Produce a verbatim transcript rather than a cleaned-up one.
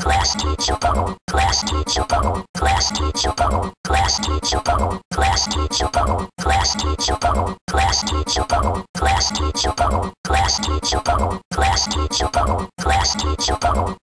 class teacher phone, class teacher phone, class teacher phone, class teacher phone, class teacher phone, class teacher phone, class teacher phone, class teacher phone, class teacher phone, class teacher phone, class teacher phone.